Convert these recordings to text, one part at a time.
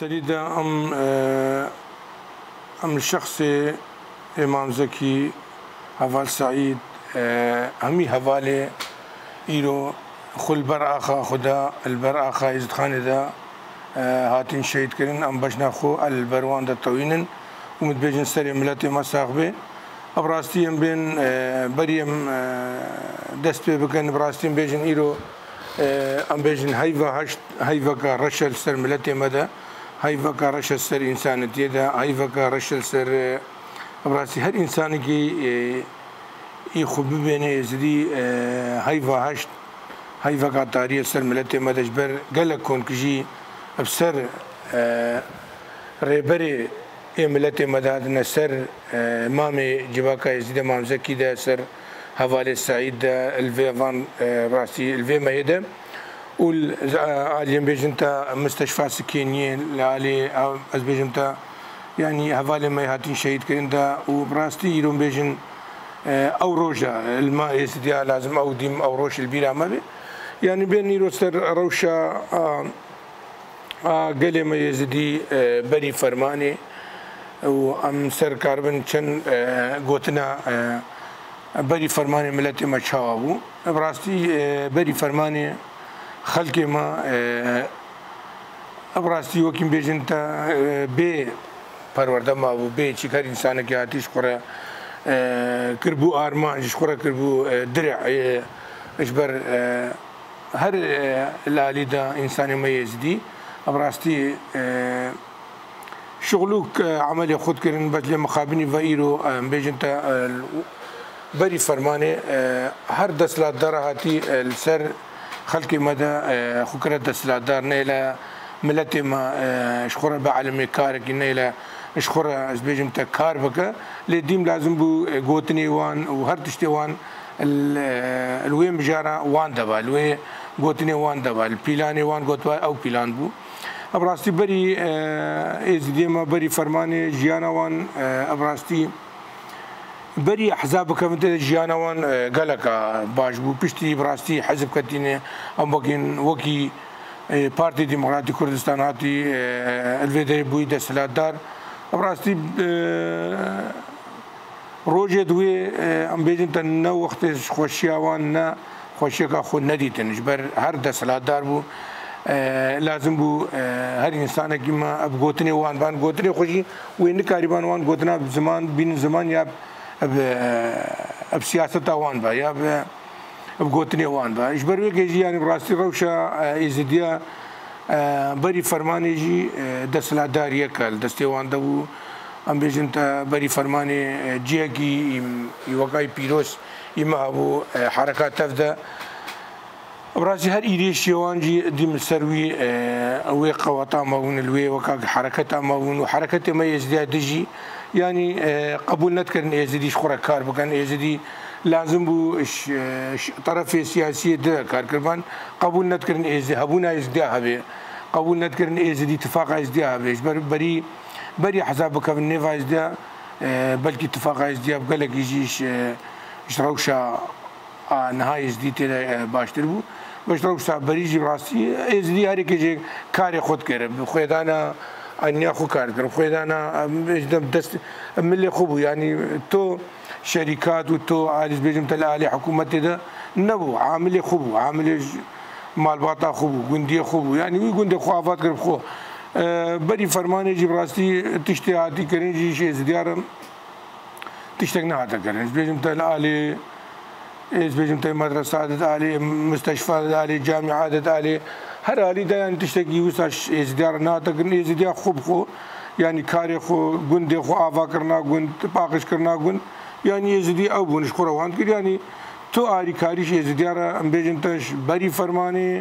سريدة أم الشخص إمام زكي هفال سعيد همي هفالي إيرو خل برآخا خدا البرآخا يزد خان دا هاتين شهيد كرن أم بشنا خو البروان دا طوينن ومتبيجن سري ملاتي ما ساقبه أبراستيم بين بريم دست بكن براستيم بيجن إيرو أم بيجن هيفا كرشل سر ملتي مدى هيفا كرشل سر إنسانية دا هيفا كرشل سر براسي هر إنسان كي يخبي بينه زدي هيفا كتاريخ سر ملتي مدى جبر قالك كون كجي بسر ريبري ملتي مدى نسر مامي جباكا يزيد مام زكي دا سر هوالي السعيد الفيفان راسي الفي ميدا والعالم بيجنتا مستشفى سكينية لعلي از بيجنتا يعني هوالي ما هاتين شهيد كرندا وبراستي يروم بيجن او روجا الماء يسديا لازم او ديم او روش البيرا ما بي يعني بين يرو سر روشا قلي ما يزدي بري فرماني وام سر كاربن چن قوتنا بري فرماني ملتي ما شاوابو براستي بري فرماني خلقي ما براستي وكيم بيجنتا بي پرورده ما و بي چكر انسان كي آتيش خورا كربو آرمان خورا كربو درع اجبر هر الالي دا انسان ما يزدي براستي شغلوك عملي خود كرن بجلي مخابني فايرو بيجنتا بري فرماني هر دسلات دار هاتي السر خلقي مدى خكرة دسلات دار نيلا ملتي ما شخورة بعلمي كارك نيلا شخورة ازبيجمتا كار بكا لديم لازم بو قوتني وان وهر تشتي وان الوي مجارة وان دبا الوي قوتني وان دبا البيلاني وان قوتوا او بيلان بو ابراستي بري ازديما بري فرماني جيانا وان ابراستي بري احزاب كمنت جيانا وان قالك باش بو بشتي براستي حزب كتينه ام بكين وكي بارتي ديمقراطي كردستان هاتي الفيدري بوي دسلات دار براستي روجه دوي ام بيجن تن وقت خوشيا وان نا خوشيا خو نديتن جبر هر دسلات دار بو لازم بو هر انسان كيما ابغوتني وان بان غوتني خوشي وين كاريبان وان غوتنا بزمان بين زمان يا بسياسة وان با يا بغوتني وان با اجبر ويجي يعني براستي روشا يزيديا بري فرماني جي دسلات دار يكل دستي وان دو ام بيجنت بري فرماني جيكي يوقاي بيروس يما ابو حركات تفدا براسي هر ايديش يوانجي دي مسروي اوي قواطا ماون الوي وكا حركتها ماون وحركتها ما يزداد دجي يعني قبول نذكر يزيدي شخورا كار بكان يزيدي لازم بو طرف سياسي ده كار كربان قبول نذكر يزيدي هبونا يزدي هبه قبول نذكر يزيدي اتفاق يزدي هبه بري حساب كفن نيفا يزدي بلكي اتفاق يزدي بقالك يجيش روشا نهاية يزدي تلا باشتر بو باش روشا بريجي براسي يزدي هاري كيجي كاري خود كرب خويدانا اني اخو كار كرب خويدانا دست ملي خوبو يعني تو شركات وتو عايز بيجم تلا علي حكومتي ده نبو عامل خوبو عامل مال باطا خوبو غندي خوبو يعني وي غندي خوافات كرب خو بري فرماني جي براسي تشتي عادي كرين جي شي زديار تشتغنا هذا كرين بيجم تلا علي بيجم تلا مدرسة علي مستشفى علي جامعة علي هر حالی دا يعني تشتكي وساش ازديار ناتا كرن ازديار خوب خو يعني كاري خو گند خو آفا کرنا گند پاکش کرنا گند يعني ازدي او بونش خوروان كر يعني تو آری کاریش ازديار ام بيجنتش بري فرماني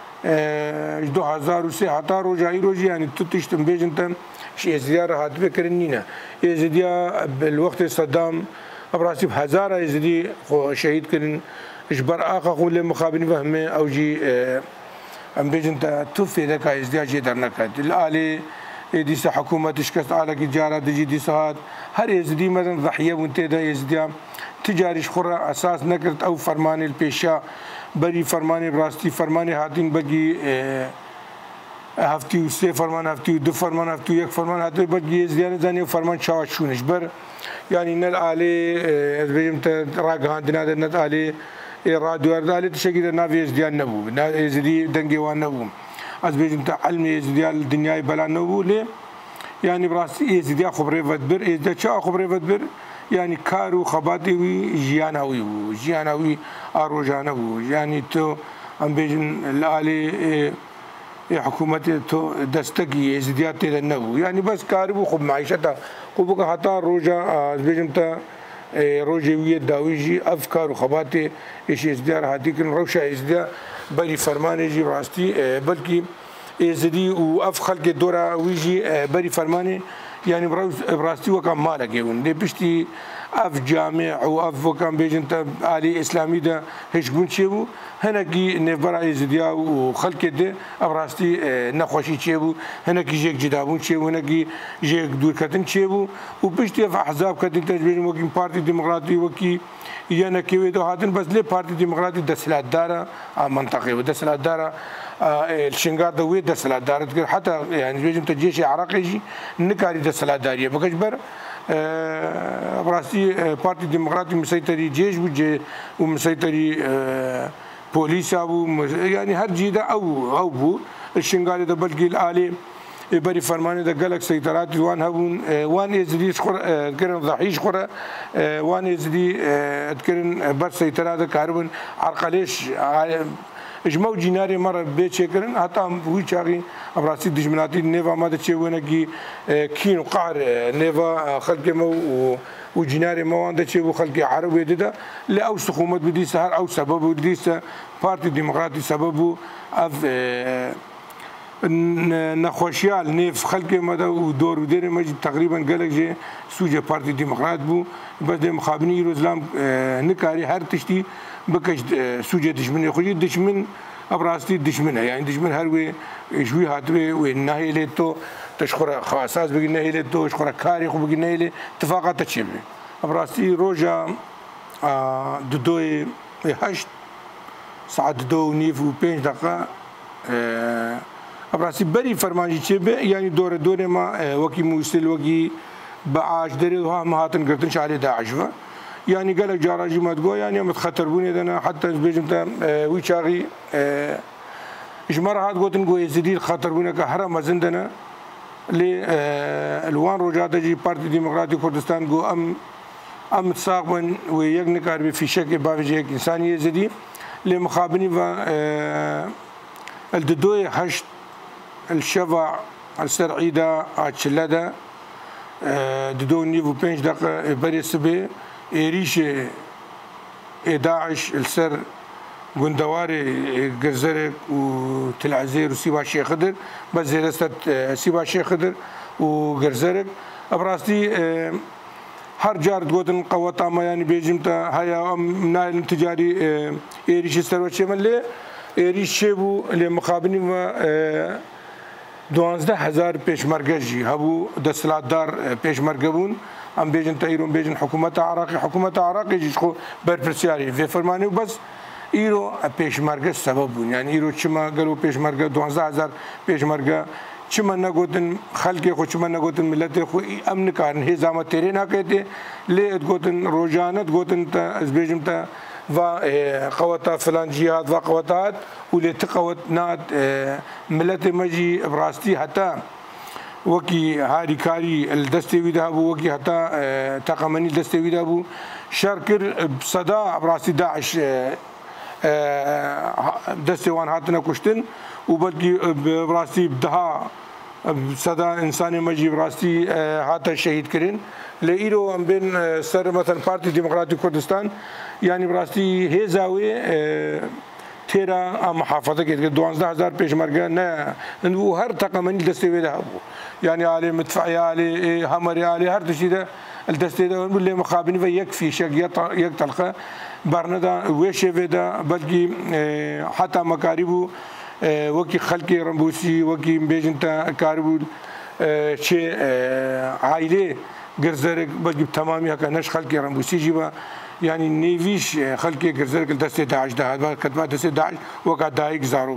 2003 حتى روجاي روجي يعني تو تشتم بيجنتم شي ازديار هات بكرنينا ازديار بالوقت صدام ابراسي بهزار ازدي خو شهيد كرن اجبر اخا خو لمخابن فهمه او جي ام بيجنتا توفي ذاك ازدياج درنكات الالي ديس حكومه تشكست على تجاره دجي دي ساعات هر ازدي مثلا ضحيه وانت دا ازديام تجاري خرا اساس نكرت او فرمان البيشا بري فرماني براستي فرماني هاتين بقي هفتی و سه فرمان هفتی و دو فرمان هفتی و یک فرمان هفتی بلکه یزدیان زنی فرمان چاوشونش بر يعني نل علي بيجمت راجع عندنا نت علي راديو علي تشكيل نافي يزديان نبو يزدي دنجي وان نبو از بيجمت علم يزديان الدنيا بلا نبو ليه يعني براس يزدي خبري فتبر يزدي شا خبري فتبر يعني كارو خباتي وي جياناوي جياناوي اروجانو يعني تو ام بيجن الالي حكومتي تو دستگی ازدیات نبو يعني بس كاربو خب معيشتها خب حتى روجا بيجمتا روجوية داويجي افكار وخباتي ايش ازديار هاتيكن روشا ازديار بري فرماني جي براستي بلكي ازدي واف خلق الدورة ويجي بري فرماني يعني براستي وكان مالك يون دي بشتي اف جامع واف وكان بيجنتا علي اسلامي ده هيش بنشيبو هناكي نفبرا ازديا وخلق ده براستي نخوشي تشيبو هناكي جيك جدابون تشيبو هناكي جيك دور كتن تشيبو وبشتي في احزاب كتن تجبين وكي بارتي ديمقراطي وكي يانا كيويدو هاتن بس ليه بارتي ديمقراطي دسلات دارة منطقي ودسلات دارة الشنغار دوي دسلات دارة حتى يعني بيجم تجيش عراقي يجي نكاري دسلات دارية بكجبر براستي بارتي ديمقراطي مسيطري جيش بوجي ومسيطري بوليس ابو يعني هر جيده او بو الشنغال ده بلقي الالي بري فرماني ده قالك سيطرات وان هبون وان يزدي شخر كرن ضحيش خره وان يزدي كرن بر سيطرات كاربن عرقليش اجماع جيناري مره بيتش كرن حتى وي شاغي ابراسي دجمناتي نيفا ما تشي ونكي كينو قعر نيفا خلق مو وجيناري موان تشي وخلق عربي ده لا او حكومه بدي سهر او سبب بدي بارتي ديمقراطي سببه اف نخوشيال نيف خلق مدى ودور ودير مجد تقريبا قالك جي سوجة بارتي ديمقراط بو بس دي مخابني روزلام نكاري هر تشتي بكش سوجة دشمن خوجي دشمن ابراستي دشمنها يعني دشمن هروي شوي هاتوي والنهي لتو تشخر خاصاس بقي نهي لتو تشخر كاري خو بقي نهي اتفاقات تشبه ابراستي روجا ددوي هشت ساعة دو نيف و 5 دقيقة ابراستي بري فرمانجي تشبه يعني دور ما وكي موسل وكي بعاش دري وها مهاتن قرتن شعري داعش يعني قال لك جاراجي ما تقول يعني متخطر بني انا حتى بيجمتا ويشاغي اجمر هاد قلت نقول يزيد خطر بني كهرم زندنا ل الوان رجعت جي بارتي ديمقراطي كردستان جو ام تساقبن ويغنكار في شك بافجي انسان يزيدي لمخابني و الددوي هشت الشفع السرعيده اتشلدا ددو نيفو 5 دقيقه بري سبي إيريش داعش السر قندواري قرزرك وتل عزير وسيبا شيخ خضر بس زيرست سيبا شيخ خضر وقرزرك أبراستي هر جار تقولن قوة ما يعني بيجمتا هيا نايل تجاري إيريش السر وشيمن ليه إيريش شيبو لمقابلين و 12000 پیشمرگه جی هبو دستلاتدار پیشمرگه بون ام بیجن تایرون بیجن حکومت عراقی جیش خو برپرسیاری و فرمانی بس ایرو پیشمرگه سبب بون يعني ایرو چما گلو پیشمرگه 12000 پیشمرگه چما نگوتن خلق خو چما نگوتن ملت خو امن کارن هی زامه تیرے نہ کہتے لے گوتن روزانت گوتن تا از بیجم تا و قوتا فلان جهاد وقوتات ولي تقوت نات ملت مجي براستي حتى وكي هاري كاري الدستي ويدابو وكي حتى تقمني الدستي ويدابو شاركر بصدا براستي داعش دستي وان هاتنا كشتن وبلكي براستي بدها صدا انساني مجي براستي هاتا شهيد كرين لإيرو ام بين سر مثلا بارتي ديمقراطي كردستان يعني براستي هي زاوية تيرا محافظة كده 12000 پیشمرگه نه و هر تقمنی دسته ویده هبو يعني على مدفعي على همري على هر شيء ده الدسته ده واللي مخابني ويكفي شق يقتلقه برندا ويش ويدا بلكي حتى مكاربو وكي خلقي رمبوسي وكي بيجنتا كاربو شيء عائلة قرزرك بلكي تمامي هكا نش خلقي رمبوسي جيبا يعني نيفيش خلقي قرزرك الدسته داعش ده هذا كتبات دسته داعش وقع دايق زاروك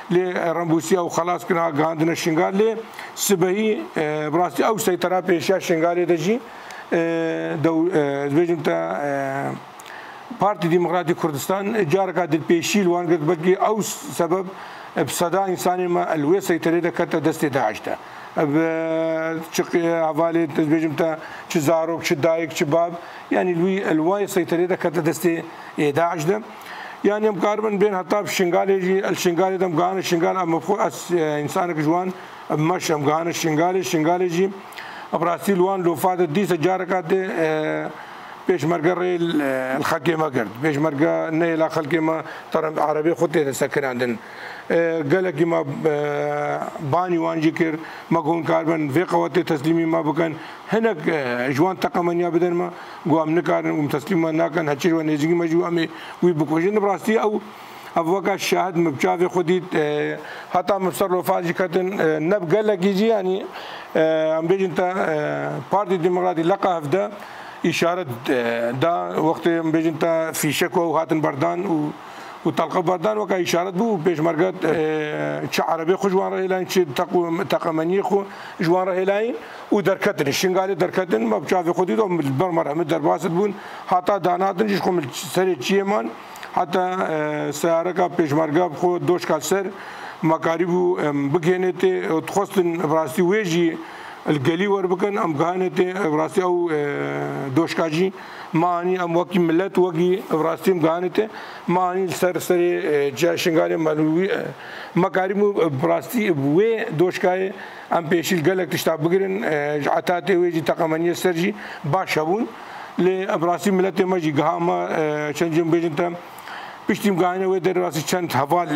لي رمبوسي او خلاص كنا عندنا شنغال لي سبهي براسي او سيطره بيشا شنغال دجي دو بيجمتا بارتي ديمقراطي كردستان جاركا دل بيشيل وان قد بلقي او سبب بصدا انساني ما الوي سيطره كتا دستي داعش ده بشق حوالي بيجمتا شزاروك شدايك شباب يعني الوي سيطره كتا دستي داعش ده يعني مقاربا بين حتى الشنغالي يجي الشنغالي ده مقارن الشنغال مفهوم انسانك جوان مش مقارن الشنغالي يجي براسي لوان لو فاد دي سجاركات بيش مرقا الخلقي ما قرد بيش مرقا نيلا خلقي ما ترى عربي خطي سكن عندنا قال لك ما باني وان جيكر ما كون كاربن في قواتي تسليمي ما بكن هناك جوان تقمنيا بدن ما قام نكارن ومتسليما ناكن هتشير ونيجي ما جو امي ويبكوجين براسي او افوكا الشاهد مبشافي خديت حتى مبصر وفاجي كتن نب قال لك يجي يعني ام بيجي انت بارتي ديمقراطي لقى هفدا اشاره دا وقت ام بيجي انت في شكوى وهاتن بردان وطلقه بردان وكا اشاره بو بيش مرقات عربي خو جوان رهلاين تقمني خو جوان رهلاين ودركتن الشنغالي دركتن مبشافي خديت بالبرمره من درباسد بون حتى داناتن جيشكم سري تشيمان حتى سيارة بيشمرقة بخو دوش كالسر مكاريبو بكينتي تخصن براسي ويجي القلي وربكن ام كانتي براسي او دوش كاجي ماني ام وكي ملت وكي براسي ام كانتي ماني سرسري جا شنغالي مالوي مكاريبو براسي وي دوش كاي ام بيشيل قالك تشتاب بقرن عتاتي ويجي تقمنية سرجي باشابون لابراسي ملت ماجي قهاما شنجم بيجنتا بيشتم قاعنا ودر راسي شنت حوال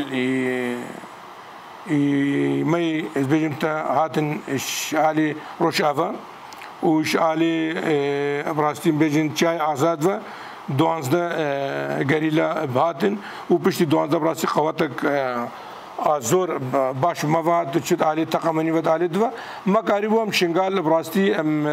مي بيجمتا هاتن شالي روشافا وشالي ابراستي بيجن شاي آزاد و دوانزدا غريلا بهاتن وبيشتي دوانزدا براسي قواتك زور باش مواد تشد علي تقمني ود علي دوا ما قريبهم شنغال براستي ام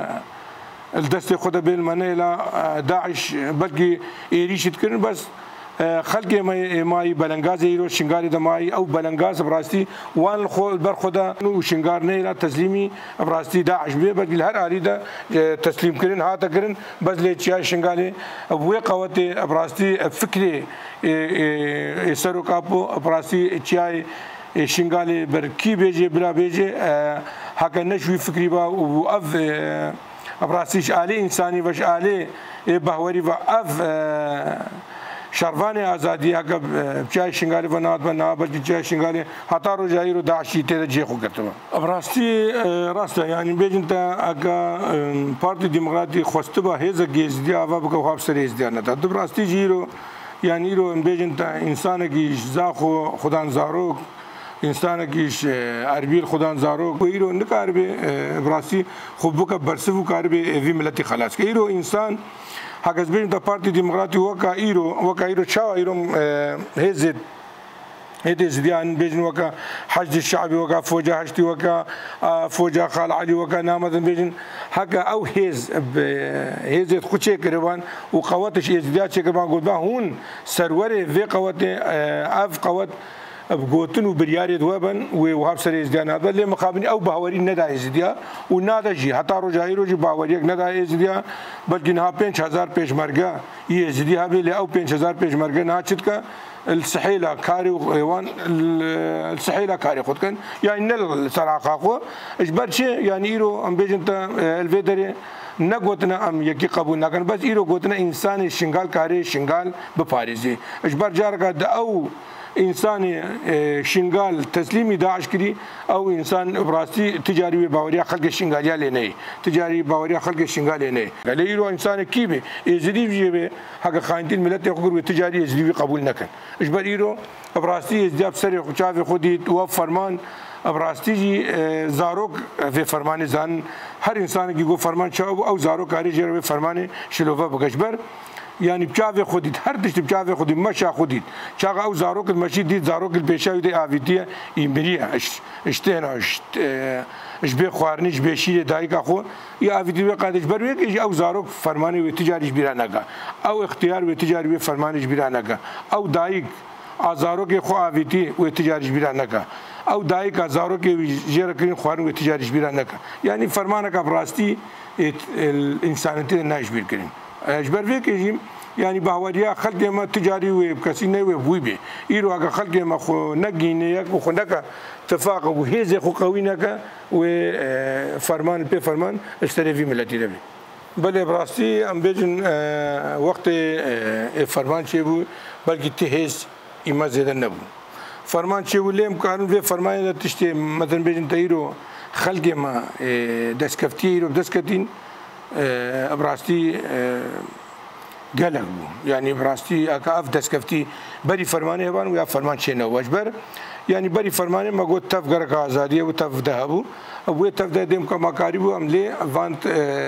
الدستي خدا بين منيلا داعش بلقي يريش تكرن بس خلق ماي بلنغاز يرو شنغاري دماي او بلنغاز براستي وان خو برخدا وشنغار نيلا تسليمي براستي داعش بي بلقي هر اريدا تسليم كرن هاتا كرن بس لي تشا شنغالي ابوي قوتي براستي فكري سرو كابو براستي تشاي شنغالي بركي بيجي بلا بيجي هكا نشوي فكري با واف ابراسيش آلي انساني وش آلي بهوري واف شرفاني آزادي هكا بشاي شنغالي وناد بنا بلكي بشاي شنغالي حتى رو جايرو داعشي تيدا جيخو كتبا ابراستي راستا يعني بيجنتا هكا بارتي ديمقراطي خوستبا هيزا جيزدي آفا بكا خواب سريزدي نتا دبراستي جيرو يعني رو بيجنتا انسانكي زاخو خدان زاروك انسانكيش اربيل خدان زاروك ويرو نكاربي براسي خبوك برسفو كاربي في ملتي خلاص كيرو انسان حقز بين دا بارتي ديمقراطي وكا ايرو تشاو ايرو هزت هديز ديان بيجن وكا حشد الشعبي وكا فوجا حشتي وكا فوجا خال علي وكا نامذن بيجن حقا او هزت خوشي كربان وقواتش ازدياد شكربان قد هون سروري في قوات اف قوات بقوتن وبرياري دوابن وهاب سري ازديان هذا اللي مقابلني او بهوري ندا ازديا ونادا جي حتى رجايرو جي باوريك ندا ازديا بلكي نها 5000 بيشمرقه يزدي هابي اللي او 5000 بيشمرقه ناتشتك السحيله كاري وان السحيله كاري خد كان يعني نل صراحه خو اجبر شيء يعني ايرو ام بيجنت الفيدري نقوتنا ام يكي قبول لكن بس ايرو قوتنا انسان شنغال كاري شنغال بباريزي اجبر جارك او انسان شنغال تسليمي داعش كري او انسان براستي تجاري باوريا خلق شنغاليا لني تجاري باوريا خلق شنغاليا لني غليرو انسان كيبي يزدي بيجي حق خاينتين ملت يقدر تجاري يزدي قبول نكن اجبريرو براستي يزدي بسري خشافي خدي تو فرمان براستي جي زاروك في فرمان زان هر انسان کی گو فرمان شاو او زاروك کاری جره فرمان شلوفا بگشبر يعني بشافي خديت هردش بشافي خديت مشى خديت شاغ او زاروك المشي دي زاروك البيشاوي دي افيتيه يمريا اشتينا اش بي خوارني اش بيشي دايكا خو يا افيتيه قادش برويك او زاروك فرماني وتجاري بيرانغا او اختيار وتجاري فرماني بيرانغا او دايك آزارو که خو آویتی و تجارش بیرا نکا او دای که آزارو که جیر کرین خوارن و تجارش بیرا نکا یعنی فرمانه که براستی انسانیتی ناش بیر کرین اجبر وی که يعني باوريا خلق ما تجاري وكاسينه وبويبي يرو اگه خلق ما خو نگينه خو نك اتفاق وهيز خو قوينك وفرمان بي فرمان اشتري في ملتي دبي بل براستي ام بيجن وقت فرمان شيبو بلکه تهز اما زياده نبو فرمان شيبو لم قانون في فرمان تشتي مثلا بيجن تيرو خلق ما دسكفتي يرو دسكتين براستي قالك يعني براستي اكاف دسكفتي بري فرمانه هبان ويا فرمان شيء نو وجبر يعني بري فرمانه ما قلت تفقر كازاديه وتف ذهبوا ابو تف دم كما قاربوا عملي فانت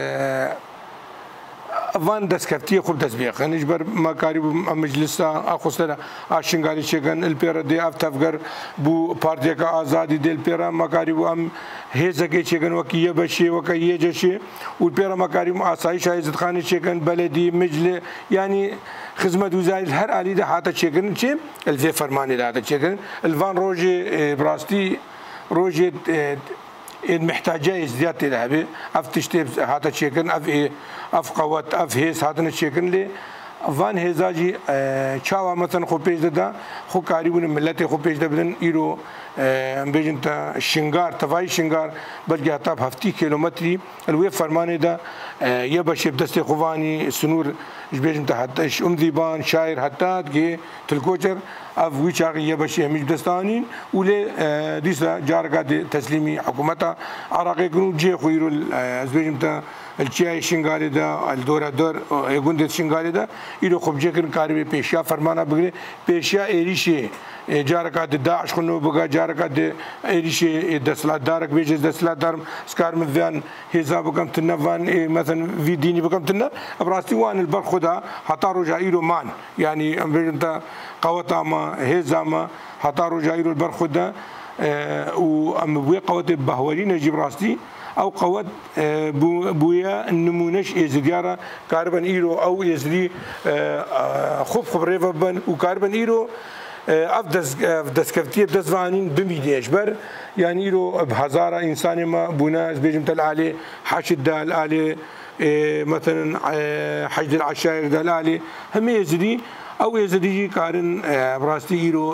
وان دسكفتي خوب دسبيخ نجبر مكارب مجلسا اخوستنا اشنغالي شيغن البيرا دي افتفغر بو بارتي کا ازادي دل بيرا مكارب ام هيزكي شيغن وكيه بشي وكيه جشي والبيرا مكارب اسايش عزت خان شيغن بلدي مجلس يعني خدمه وزاره هر علي ده حتى شيغن شي الفي فرماني ده شيغن الفان روجي براستي روجي محتاجه ازدياد ذهبي افتشتي هذا شيكن اف قوات اف هيس هذا شيكن لي فان هزاجي چاوا مثلا خو پیج ده خو قریبون ملت خو پیج ده بدن ایرو بيجنتا شنگار تفاي شنگار بلکه حتی 70 کیلومتری الوی فرمانه ده يبش بدست خواني سنور بيجنتا حتی ذيبان شاعر حتی که تلكوچر اف ويچاغي يبش مش دستانين ولي ديسا جاركا تسليمي حكومتها عراقي كنو جي خويرو بيجنتا الچای شنگاری دا الدورا دور یگوند شنگاری دا ایرو خوب جکن کاری پیشیا فرمانا بگیره پیشیا ایریشی جارکات داعش خنو بگا جارکات ایریشی دستلات دارک بیش دستلات دارم سکار مذیان حساب کم تنا وان مثلا في ديني بكم تنا براسي وان البر خدا حتى رجع ايرو مان يعني انت قوتا ما هزاما حتى رجع ايرو البر خدا وام بوي قوت بهولين جيب راستي او قوت بويا النمونش ازديارا كاربن ايرو او ازدي خوب خبريفا بن وكاربن ايرو افدس كفتيه بدزوانين بميديش بر يعني ايرو بهزاره انسان ما بناس بيجمت الالي حاشد الالي مثلا حشد العشائر الالي هم يزدي او يزدي كارن براستي ايرو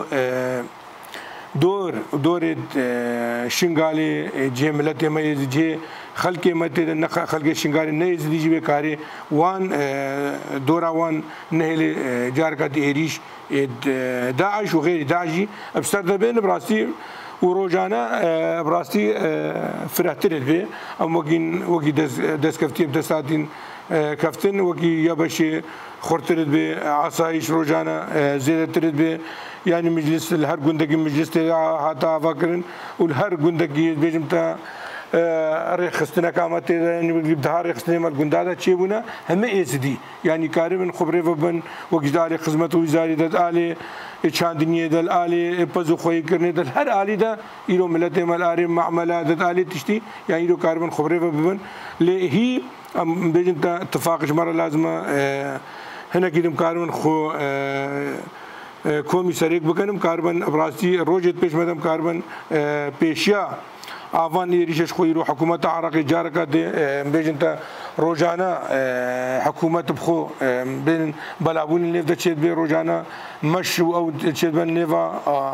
دور شنغالي جي ملت ما يجي خلق مت خلق شنغالي نه يزدي جي بكاري وان دورا وان نهل جاركات ايريش داعش وغير داعشي ابستر بين براستي وروجانا براستي فرحتر به ام وقي دس كفتي بدساتين كفتن وقي يبشي خورترد به عصايش روجانا زيدترد به يعني مجلس الهر جندقي مجلس هاتا فكرن والهر جندقي بيجمتا رخصتنا كامات يعني بدها رخصتنا مال جندادا تشيبونا هم اسدي يعني كارم خبره وبن وجدار خدمت وزاره دالي چاندنيه دالي بزو خوي کرنے دل هر آلي دا يرو ملت مال ارم معاملات دالي تشتي يعني يرو كاربن خبره وبن لهي بيجمتا اتفاق مره لازمه هنا كده كاربن خو کومی سریک بکنم کاربن ابراستی روجت پیش مدام کاربن پیشیا آوان ریشش خوی رو حکومت عراقی جارکا بیجنتا روجانا حکومت بخو بین بلابون نیف دچید بی روجانا مشو او دچید بن نیفا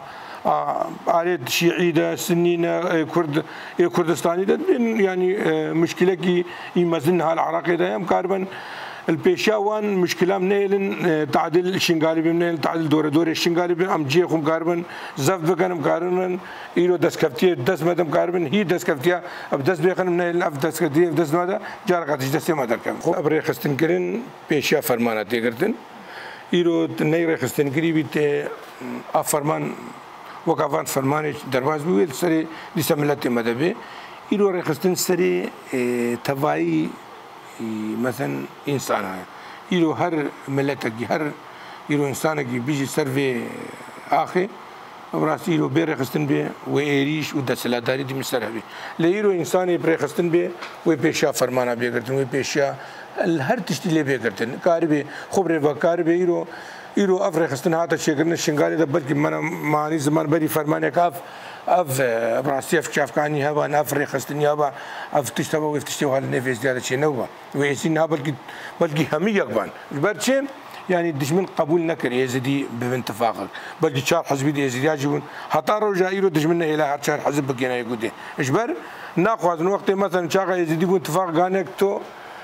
عارض شيعي ده سنين كردستاني ده يعني مشكله كي يمزنها العراقي ده ام كاربن البيشاوان مشكله منيلن تعديل الشنغالي بمنيل تعديل دور الشنغالي ام جيخم كاربن زف بكنم كاربن ايرو دسكفتيه دس مدم كاربن هي دسكفتيه اب دس بيخن منيل اف دسكفتيه دس ماده جارقاتش دس ما دركم ابري خستن كرين بيشا فرمانه تيغرتن ايرو نير خستن كري بيت افرمان وكافان فرمانه درواز بيل سري دسملت مدبي ايرو رخستن سري تواي مثلا انسان يرو هر ملتك هر يرو انسانك بيجي سيرفي اخي براستی رو بیر خستن به و ایریش و دستلاداری دی مصر هبی لیرو انسانی بیر خستن به و پیشا فرمانا بیگرتن و پیشا هر تشتی لی بیگرتن کاری به خبره و کاری به ایرو افر خستن هاتا شکرن شنگاری دا بلکه من معنی زمان بری فرمانه کاف اف براستی اف شافکانی هوا نفر خستن یابا اف تشتبه و افتشتی و حال نفس دیاره چه نوا و ایسین ها بلکه همی یکبان برچه يعني دشمن قبول نكر يزيدي باتفاقك بل شار حزب يزيدي يجبون حتى رجع يرو دشمن الى شار حزب بكينا يقودي اجبر ناخذ وقت مثلا شاغا يزيدي باتفاق غانك تو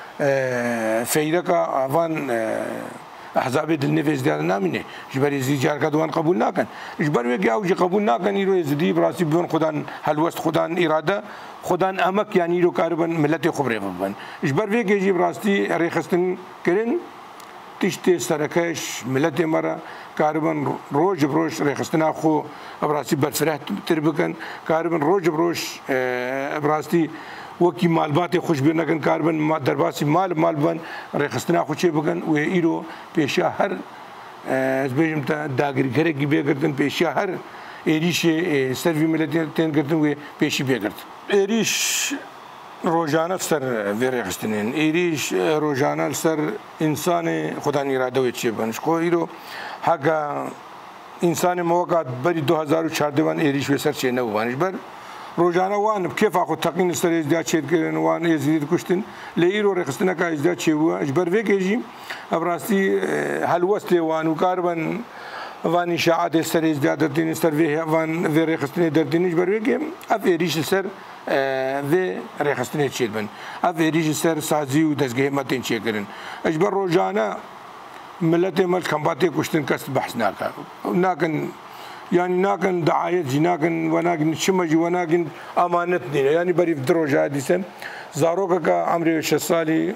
فيدك افان احزاب النفس ديال نامني اجبر يزيدي جار كدوان قبول ناكن اجبر ويجي اوجي قبول ناكن يرو يزيدي براسي بدون خدان هلوست خدان اراده خدان امك يعني يرو كاربن ملتي خبره بن اجبر ويجي يجي براسي ريخستن كرن تشتي سرکش ملت مرا کاربن روز بروش رخصتنا خو ابراسی برفره تربکن کاربن روز بروش ابراسی وکی مالبات خوش بینکن کاربن درباسی مال بن رخصتنا خو چه بکن و ایرو پیشا هر از بیشم تا داغری گره کی بیگردن پیشا هر ایریش سروی ملت تن گردن و پیشی بیگرد ایریش روزانه سر ویره خستنین ایریش روزانه سر انسان خدا نیراده و چه بنش خو ایرو حقا انسان موقع بری 2014 وان ایریش و سر چه نو وانش بر روزانه وان کیف اخو تقین سر ازدیا چه کردن وان ازدید کشتن لیرو رخصتنا کا ازدیا چه و اجبر وکیجی ابراستی هلوست وان و کاربن وان اشاعات سر ازدیا دردین سر وان ویره خستنی دردین اجبر وکیم اف ایریش سر و رخصتنی چید بن اف ایریش سر سازی و دزگه متن چه کردن اجبر روزانه ملت ملک کمباتی کشتن کس بحث ناکن يعني ناكن دعايات ناكن وناكن شمج وناكن امانت دي يعني بري دروجا ديسن زاروكا عمري 6 سالي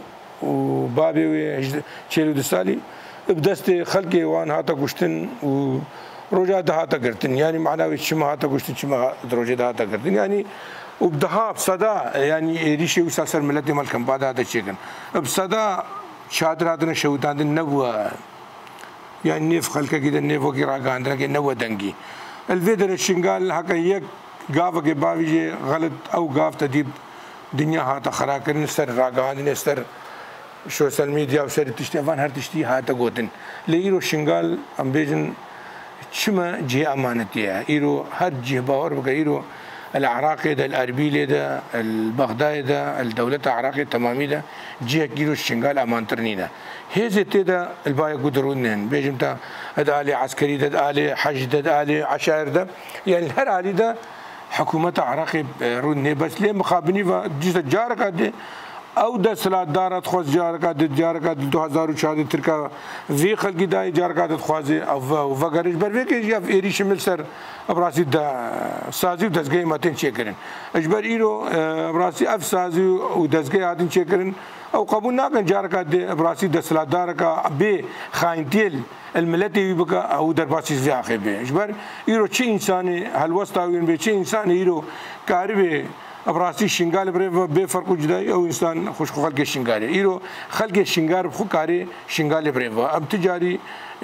وبابي 42 سالي بدست خلقي وان هاتا كشتن وروجا دهاتا كرتن يعني معناه شما هاتا كشتن شما دروجا دهاتا كرتن يعني وبدها بصدا يعني ريشي وساسر ملتي ملكم بعد هذا الشيء بصدا شادراتنا شهودان النبوه يعني نيف خلقه كده نيف وكي راقاندنا كي نوى دنجي الفيدر الشنغال هكا يك قافة كي باويجي غلط أو قاف تديب دنيا هاتا خراكرن سر راقاندن سر سوشيال ميديا وسر تشتيفان هر تشتي هاتا قوتن لإيرو الشنغال أم بيجن شما جي أمانتيا إيرو هر جيه باور بقى إيرو العراقي ده الأربيلي ده البغدادي ده الدولة العراقية تمامي ده جيه كيلو الشنغال أمانترنينا هذا تدا الباقي قدرونن بيجم تا هذا آلي عسكري ده آلي حج ده آلي عشائر ده يعني هر آلي ده حكومة عراقي روني بس ليه مخابني فجيت جارك ده او ده سلات دارت خوز جارك ده 2004 تركا في خلقي ده جارك ده خوازي او فقرش بر في يا في ريش ملسر براسي ده سازي ودزغي ماتن شكرن اجبر ايرو براسي اف سازي ودزغي هاتن شكرن او قبول ناكن جارك ده براسي ده سلات دارك بي خاينتيل الملتي بقى او درباسي في اخر به اجبر ايرو شي انساني هالوسطاوين به شي انسان ايرو كاربي ابراسي شنغال بريفا بفرق جداي او انسان خوش خلق الشنغال ايرو خلق الشنغار بخو كاري شنغال بريفا اب تجاري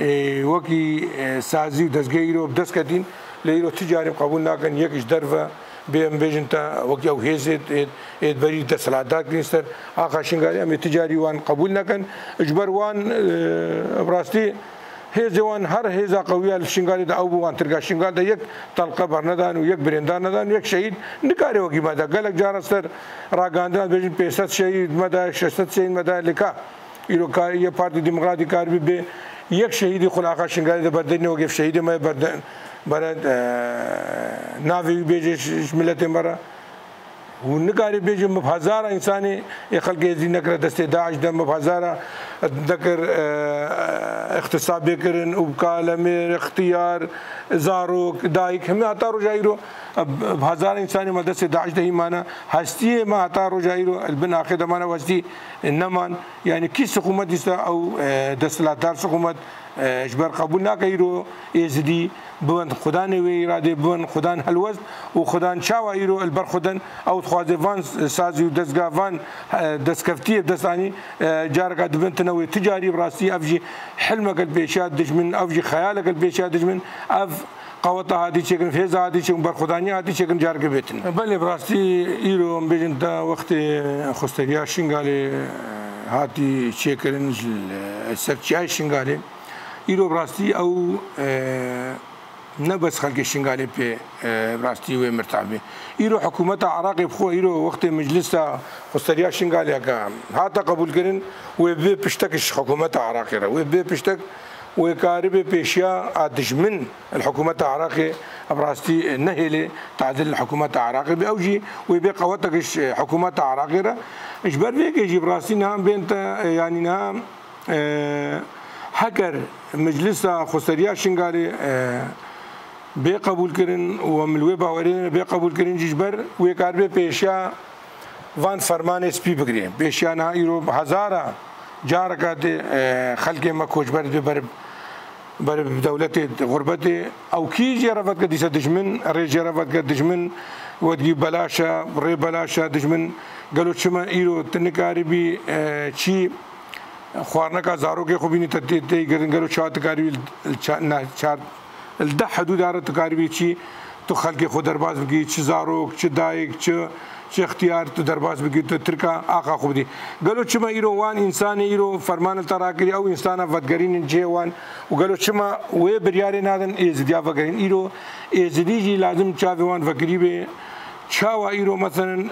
وكي سازي ودزغيرو بدس كدين ليرو تجاري قبول ناكن يكش درفا بيم بيجنتا وكي او هيزت اد بري تسلادات كنستر اخا شنغال ام تجاري وان قبول ناكن اجبر وان ابراسي هزوان هر هزا قوية الشنغالي دا أو بوان ترقى الشنغال دا يك طلقة برندان ويك برندان ندان ويك شهيد نكاري وكي مادا قلق جارة سر راقاندان بيجن 500 شهيد مادا 600 شهيد مادا لكا إلو كاري يا بارتي ديمقراطي كاربي بي يك شهيدي خلاقا الشنغالي دا بردن وقف شهيدي ما بردن برد نافي بيجي ملتي مرة ونكاري بيجي مبهزارة إنساني يخلق يزي نكرة دستي داعش دم مبهزارة ذكر اختصاب بكرن وبكالة اختيار زاروك دايك هم هتارو جايرو بهزار إنساني مدرسة داعش ده مانا هستي ما هتارو جايرو البن آخر مانا وستي إنما يعني كيس حكومة ديستا أو دستلاتار حكومة اجبر قبول ناكيرو يزدي بون خدان ويرادي بون خدان هلوز وخدان شاوا يرو البر خدان او خوازي فان سازي ودزغا فان دسكفتي دساني جارك دبنتنا وتجاري براسي افجي حلمك البيشات دجمن افجي خيالك البيشات دجمن اف قوت هادی چکن فیض هادی چکن برخودانی هادی چکن جار که بیتن بله براستی ایرو بیجن تا وقت خستریا شنگالی هاتی چکرن سرچای شنگالی ایرو براستی او نه بس خلق شنگالی به براستی و مرتبه ایرو حکومت عراق بخو ایرو وقت مجلس خستریا شنگالی که هاتا قبول کردن و به پشتکش حکومت عراق را و به پشتک وكارب بيشيا دجمن الحكومة العراقية براستي نهلي تعدل الحكومة العراقية بأوجي ويبقى قوتكش حكومة العراقية إجبار بيك يجي براستي نعم بنت يعني نعم حكر مجلس خسريا شنغالي بقبول كرن وملوي باورين بقبول كرن إجبار وكارب بيشيا وان فرمان اسبي بقري بيشيا نا يرو هزارة جاركات خلق ما كوجبر ببرب دولة غربتي أو كي جرفت كديس دجمن ري جرفت كدجمن ودي بلاشة ري بلاشة دجمن قالوا شما إيرو تنكاري بي شي خوارنا کا زارو کے خوبینی تتی قالوا شات كاري شات الدح حدود عرض كاري بي شي تو خلق خود درباز بگی چه زارو چه دایک چه اختیار تو درباز بگی تو ترکا آقا خوب دی قالوا چما ایرو وان انسان ایرو فرمان التراکری او انسان ودگرین جوان وقالوا چما و بریار نادن ازدیا وگرین ایرو ازدی جی لازم چا وان وگری به چا ایرو مثلا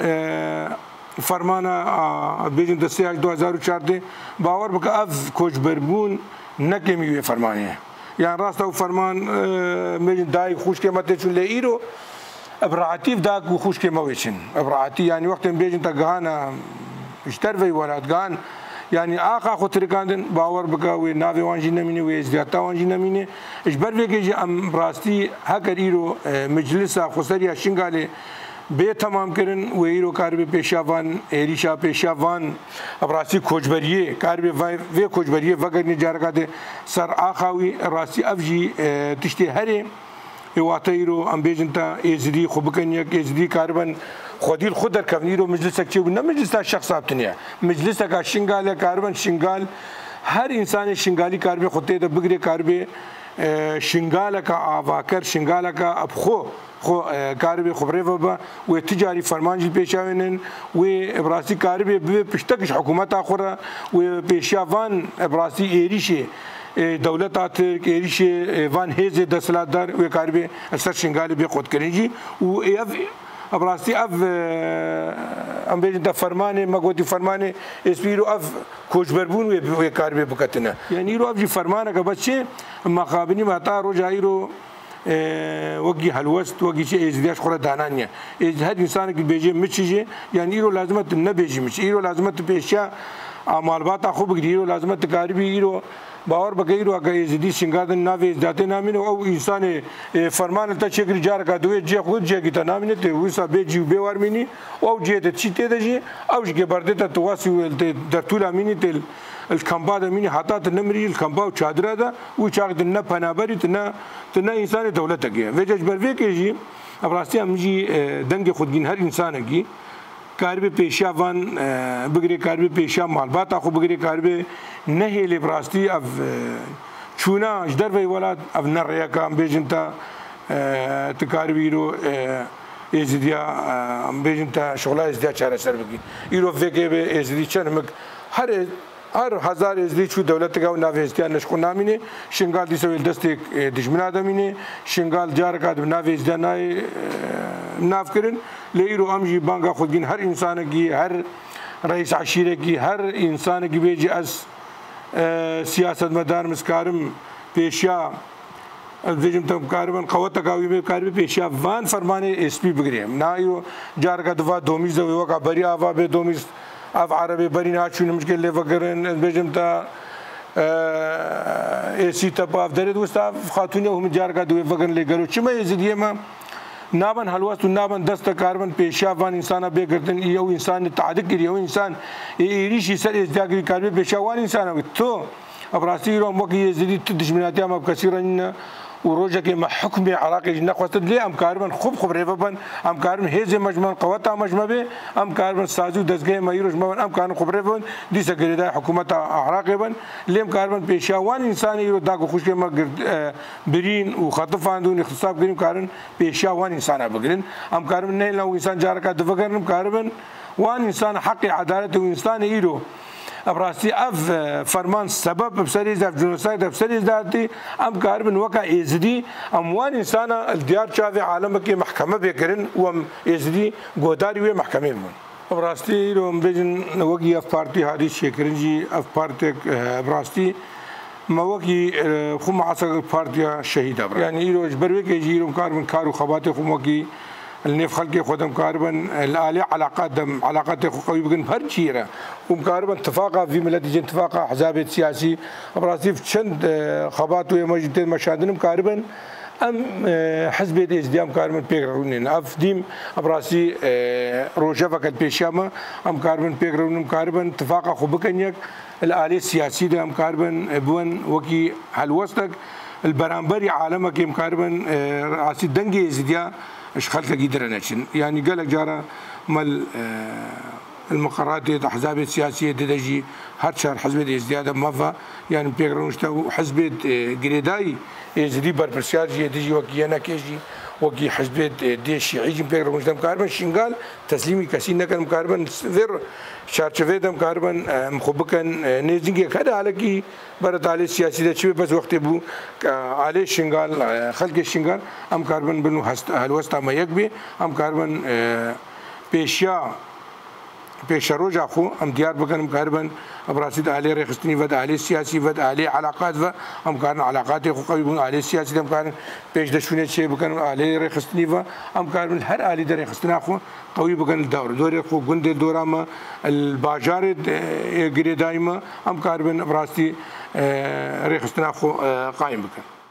فرمانا بیجن دسته 2014 باور بک اف کوچ بربون نکمی فرمانه يعني راسته فرمان مجن داي خوش كما تشون لإيرو ابرعتيف داك وخوش كما ويشن ابرعتي يعني وقت بيجن تقانا اشترفي ولا تقان يعني آخا خو تركاندن باور بكا ونافي وانجي نميني ويزدياتا وانجي نميني اجبر بيجي ام راستي هكر إيرو مجلسا خسريا شنغالي به تمام کردن و ایرو کاربی پیشاوان ایریشا پیشاوان ابراسی کوچبریه کاربی و کوچبریه وگر نجارکاته سر آخاوی راسی افجی تشتی هری واتایرو ام بیجنتا ازدی خوبکنیک ازدی کاربن خودیل خود در کفنیرو مجلس که نه مجلس شخص ابتنیا مجلس کا شنگال کاربن شنگال هر انسان شنگالی کاربی خودته د بگری کاربی شنگال کا آواکر شنگال کا ابخو خو کاربی خبره و و تجاری فرمانجی پیشاونن و ابراسی کاربی به پشتکش حکومت اخره و پیشاوان ابراسی ایریشه دولت ایریشه وان هیز دسلاتدار و کاربی اثر شنگالی به خود کرنجی و ابراسی اف ام بیجن فرمانه مگوتی فرمانه اسپیرو اف کوچ بربون و کاربی بکتنه یعنی رو اف جی فرمانه که بچه مقابنی متا رو جایرو وقي هالوست وقي شيء ازدياش خورا دانانيا هاد انسان كي بيجي مشيجي يعني ايرو لازمت نبيجي مش ايرو لازمت بيشا مالبات خوب ايرو لازمت كاربي ايرو باور بغيرو اگه ازدي شنگادن ناوي ذاتي نامين او انسان فرمان ته چکر جار کا دوی جه خود جه کی نامين ته وسا بيجي بيوار مني او جه ته چيته دجي او جه برده ته تواسي در طول امين ته الكامبا ده مني حتى تنمري الكامبا وشادرة ده وشاقد النا بنابري تنا إنسان دولتك جه وجج برفيك يجي أبراستي أمجي دنگ خودين هر إنسان كي كاربي بيشا وان بغري كاربي بيشا مالبات أخو بغري كاربي نهي لبراستي أف شونا جدر في ولاد أف نريا كام بيجنتا تكاربي رو ازديا بيجنتا شغلة ازديا چاره سر بگی ایرو فکر به ازدی چنمک هر هزار ازدی چو دولت کا ناویزدیا نشکو نامینه شنگال دی سویل دست دشمنا دمینه شنگال جار کا ناویزدیا نای ناف کرن لیرو امجی بانگا خودگین هر انسان کی هر رئیس عشیره کی هر انسان کی بیجی از سیاست مدار مسکارم پیشیا الفيجم تم كاربن قوات تقاوي में कारबी पेशिया वान फरमाने एसपी बगरे ना यो जार का दफा दोमिज दवा का बरिया आवा बे दोमिज اف عربي بري ناشو نمشكل اللي فكرن الفيجم تا ايسي تباف درد وستا خاتون هم جار کا دو فكرن اللي قالوا چما يزيد ما نابن حلوات نابن دست كاربن पेशिया वान इंसान बे गर्दन यो इंसान تعدق यो इंसान يريشي سر ازداغي कारबी पेशिया वान इंसान तो अब राष्ट्रीय रोम की ये जदी दशमनातिया में कसीरन وروجه کې ما حکم عراقي نخوست لي ام کاربن خوب ريفبن ام کاربن هيز مجمع قوتا مجمع ام کاربن سازو دزګي ميروج مبن ام کاربن خوب ريفبن دي سګريدا حکومت عراقي بن لم کاربن پیشاوان انساني رو دا خوش ما برين وخطفان دون اختصاص گریم کارن پیشاوان انسان بگرین ام کاربن نه لو انسان جار کا دفگرن کاربن وان انسان حق عدالة وانسان ايرو ابراسي اف فرمان سبب بسريز اف جنوسايد بسريز داتي ام كاربن وكا ازدي اموال انسان الديار شافي عالم كي محكمه بكرن وم ازدي غوداري وي محكمه من ابراسي روم بجن وكي اف بارتي هادي شكرنجي اف بارتي ابراسي ما وكي خم عسكر بارتي شهيد يعني يروج بروي كي جيرم كاربن كارو خباتي خم وكي النيف خلقي خدم كاربن الآلة علاقات قوي بكن هر شيء ومكاربن اتفاقا في ملتي اتفاقا احزاب سياسي ابراسي شند خبات ومجد مشاهدين كاربن ام حزب ازديام كاربن بيغرونين اف ديم ابراسي روجافك البيشامه ام كاربن بيغرونين كاربن اتفاقا خبكنيك الآلة السياسية ده ام كاربن بون وكي هالوسطك البرامبري عالمك ام كاربن راسي دنجي ازديا ايش خلك قدرناش يعني قالك جارة مال المقررات الاحزاب السياسيه دجي هر شهر حزب ازدياد مفا يعني بيغرونشتا حزب جريداي ازدي بربرسياجي دجي وكيانا كيجي وكي حزب دي الشيعي بيغرونشتا مكاربن شنقال تسليمي كاسين كان مكاربن فير شارچوي مكاربن مخبكن نيزنجي كذا على كي برت على السياسي ده شوي بس وقت بو عليه شنقال خلق الشنقال ام كاربن بنو هالوسطا ما يكبي ام كاربن پیش روجا خو ام دیار بکنم کاربن ابراسید علی رخصتنی ود علی سیاسی ود علی علاقات و ام کارن علاقات خو قوی بون علی سیاسی دم کارن پیش دشونه چه بکنم علی رخصتنی و ام کارن هر علی در رخصتنا خو قوی بکن دور خو گند دورما الباجار گری دایما ام کاربن ابراسی رخصتنا خو قائم بکن